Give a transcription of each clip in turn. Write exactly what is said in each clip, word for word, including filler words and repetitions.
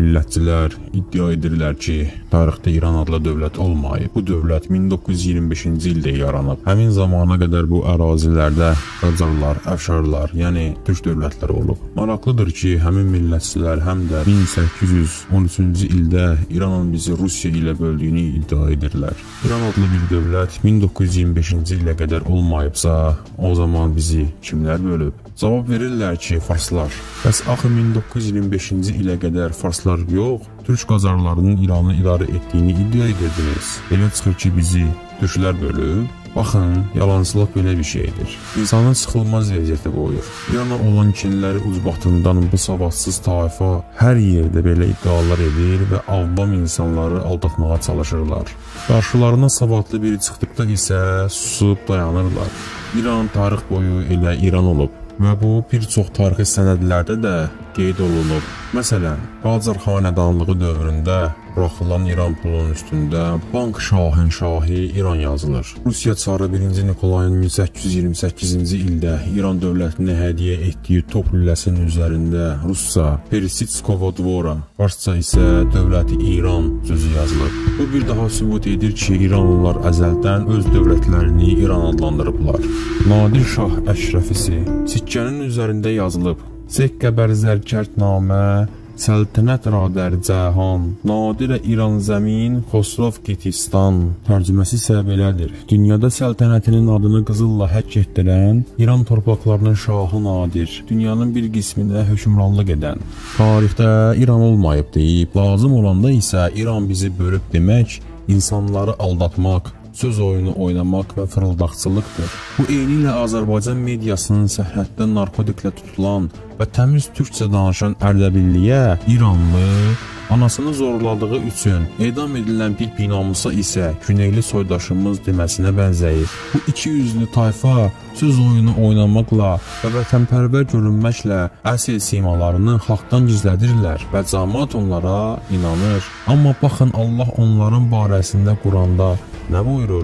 millətçilər iddia edirlər ki, tarixdə İran adlı dövlət olmayıb. Bu dövlət min doqquz yüz iyirmi beşinci ildə yaranıb. Həmin zamana qədər bu ərazilərdə Qacarlar, Əfşarlar, yəni türk dövlətləri olub. Maraqlıdır ki, həmin millətçilər həm də min səkkiz yüz on üçüncü ildə İranın bizi Rusiya ilə böldüyünü iddia edirlər. İran adlı bir dövlət min doqquz yüz iyirmi beşinci ilə qədər olmayıbsa, o zaman bizi kimlər bölüb? Cavab verirlər ki, farslar. Bəs axı min doqquz yüz iyirmi beşinci ilə qədər farslar yox, türk Qacarlarının İranı idarə etdiyini iddia edirdiniz. Elə çıxır ki, bizi türklər bölüb. Baxın, yalancılıq belə bir şeydir. İnsanın sıxılmaz vəziyyətə qoyur. İrana olan kinləri ucbatından bu savadsız tayfa hər yerdə belə iddialar edir və avvam insanları aldatmağa çalışırlar. Qarşılarına savadlı biri çıxdıqda isə susub dayanırlar. İran tarix boyu elə İran olub və bu bir çox tarixi sənədlərdə də qeyd olunub. Məsələn, Qacar xanədanlığı dövründə buraxılan İran pulunun üstündə Bank Şahənşahı İran yazılır. Rusiya çarı birinci Nikolayın min səkkiz yüz iyirmi səkkizinci ildə İran dövlətinə hədiyyə etdiyi top lüləsinin üzərində Rusca Persitskova Dvora, farsça isə dövləti İran sözü yazılır. Bu bir daha sübut edir ki, İranlılar əzəldən öz dövlətlərini İran adlandırıblar. Nadir Şah Əşrəfisi sikkənin üzərində yazılıb. Sekkə bərzərkərtnamə Səltənət radər cəhan, nadirə İran zəmin, Xosrov Getistan. Tərcüməsi isə belədir. Dünyada səltənətinin adını qızılla həkk etdirən, İran torpaqlarının şahı nadir, dünyanın bir qisminə hökmranlıq edən. Tarixdə İran olmayıb deyib, lazım olanda isə İran bizi bölüb demək, insanları aldatmaq, söz oyunu oynamaq və fırıldaqçılıqdır. Bu eyni ilə Azərbaycan mediasının sərhəddə narkotiklə tutulan və təmiz türkçə danışan Ərdəbilliyə İranlı, anasını zorladığı üçün edam edilən bir binamusa isə güneyli soydaşımız deməsinə bənzəyir. Bu iki yüzlü tayfa söz oyunu oynamaqla və vətənpərvər görünməklə əsl simalarını xalqdan gizlədirlər və cəmaət onlara inanır. Amma baxın, Allah onların barəsində Quranda nə buyurur?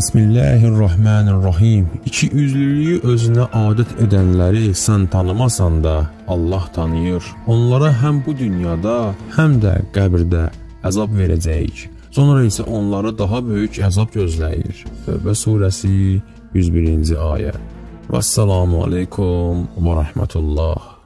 Bismillahirrahmanirrahim. İki üzlülüyü özünə adət edənləri sən tanımasan da Allah tanıyır. Onlara həm bu dünyada, həm də qəbirdə əzab verəcəyik. Sonra isə onları daha böyük əzab gözləyir. Tövbə surəsi yüz birinci ayə. Vəssalamu aleykum və rəhmətullah.